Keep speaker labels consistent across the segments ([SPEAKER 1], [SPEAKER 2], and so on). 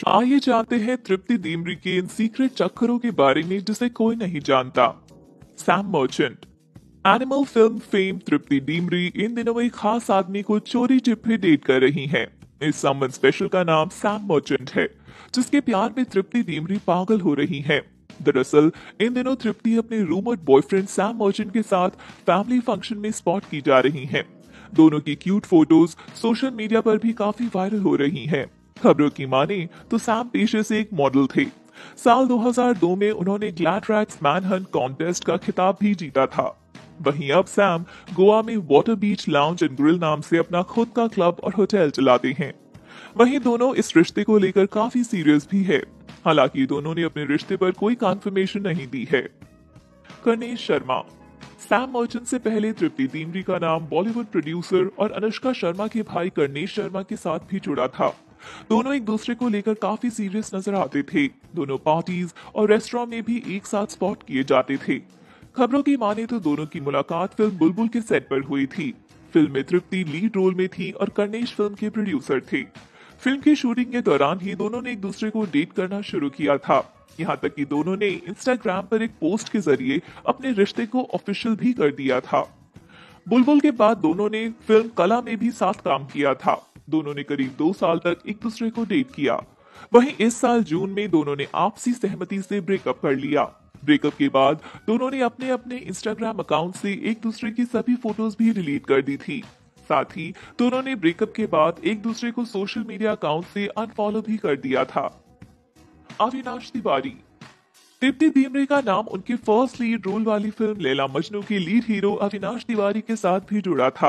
[SPEAKER 1] आइए जानते हैं तृप्ति दीमरी के इन सीक्रेट चक्करों के बारे में जिसे कोई नहीं जानता। Sam Merchant. Animal film fame Tripti Dimri इन दिनों एक खास आदमी को चोरी छिपे डेट कर रही हैं। इस समवन स्पेशल का नाम सैम मर्चेंट है, जिसके प्यार में तृप्ति दीमरी पागल हो रही है। दरअसल इन दिनों तृप्ति अपने रूमर्ड बॉयफ्रेंड सैम मर्चेंट के साथ फैमिली फंक्शन में स्पॉट की जा रही हैं। दोनों की क्यूट फोटोज सोशल मीडिया पर भी काफी वायरल हो रही हैं। खबरों की माने तो सैम पेशे से एक मॉडल थे। साल 2002 में उन्होंने ग्लैड रैट्स मैनहंट कॉन्टेस्ट का खिताब भी जीता था। वहीं अब सैम गोवा में water beach lounge and grill नाम से अपना खुद का क्लब और होटल चलाते हैं। वहीं दोनों इस रिश्ते को लेकर काफी सीरियस भी है। हालांकि दोनों ने अपने रिश्ते पर कोई कंफर्मेशन नहीं दी है। कर्णेश शर्मा। सैम मर्चेंट से पहले तृप्ति दीमरी का नाम बॉलीवुड प्रोड्यूसर और अनुष्का शर्मा के भाई कर्णेश शर्मा के साथ भी जुड़ा था। दोनों एक दूसरे को लेकर काफी सीरियस नजर आते थे। दोनों पार्टीज और रेस्टोरेंट में भी एक साथ स्पॉट किए जाते थे। खबरों की माने तो दोनों की मुलाकात फिल्म बुलबुल के सेट पर हुई थी। फिल्म में तृप्ति लीड रोल में थी और कर्णेश फिल्म के प्रोड्यूसर थे। फिल्म की शूटिंग के दौरान ही दोनों ने एक दूसरे को डेट करना शुरू किया था। यहाँ तक कि दोनों ने इंस्टाग्राम पर एक पोस्ट के जरिए अपने रिश्ते को ऑफिशियल भी कर दिया था। बुलबुल के बाद दोनों ने फिल्म कला में भी साथ काम किया था। दोनों ने करीब 2 साल तक एक दूसरे को डेट किया। वहीं इस साल जून में दोनों ने आपसी सहमति से ब्रेकअप कर लिया। ब्रेकअप के बाद दोनों ने अपने अपने इंस्टाग्राम अकाउंट से एक दूसरे की सभी फोटोज भी डिलीट कर दी थी। साथ ही दोनों ने ब्रेकअप के बाद एक दूसरे को सोशल मीडिया अकाउंट से अनफॉलो भी कर दिया था। अविनाश तिवारी। तृप्ति दीमरी का नाम उनकी फर्स्ट लीड रोल वाली फिल्म लैला मजनू के लीड हीरो अविनाश तिवारी के साथ भी जुड़ा था।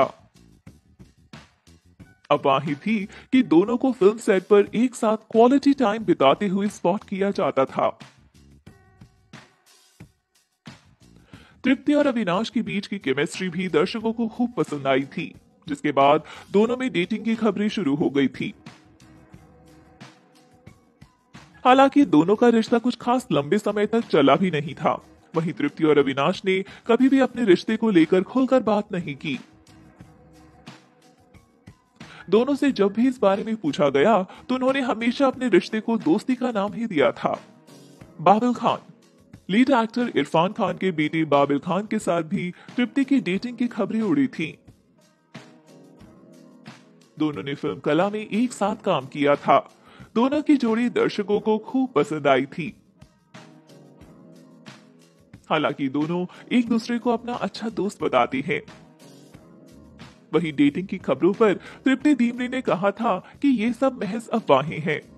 [SPEAKER 1] अफवाह थी कि दोनों को फिल्म सेट पर एक साथ क्वालिटी टाइम बिताते हुए स्पॉट किया जाता था। तृप्ति और अविनाश के बीच की केमिस्ट्री भी दर्शकों को खूब पसंद आई थी, जिसके बाद दोनों में डेटिंग की खबरें शुरू हो गई थी। हालांकि दोनों का रिश्ता कुछ खास लंबे समय तक चला भी नहीं था। वहीं तृप्ति और अविनाश ने कभी भी अपने रिश्ते को लेकर खुलकर बात नहीं की। दोनों से जब भी इस बारे में पूछा गया तो उन्होंने हमेशा अपने रिश्ते को दोस्ती का नाम ही दिया था। बाबिल खान। लीड एक्टर इरफान खान के बेटे बाबिल खान के साथ भी तृप्ति की डेटिंग की खबरें उड़ी थी। दोनों ने फिल्म कला में एक साथ काम किया था। दोनों की जोड़ी दर्शकों को खूब पसंद आई थी। हालांकि दोनों एक दूसरे को अपना अच्छा दोस्त बताते हैं। वहीं डेटिंग की खबरों पर तृप्ति दीमरी ने कहा था कि ये सब महज अफवाहें हैं।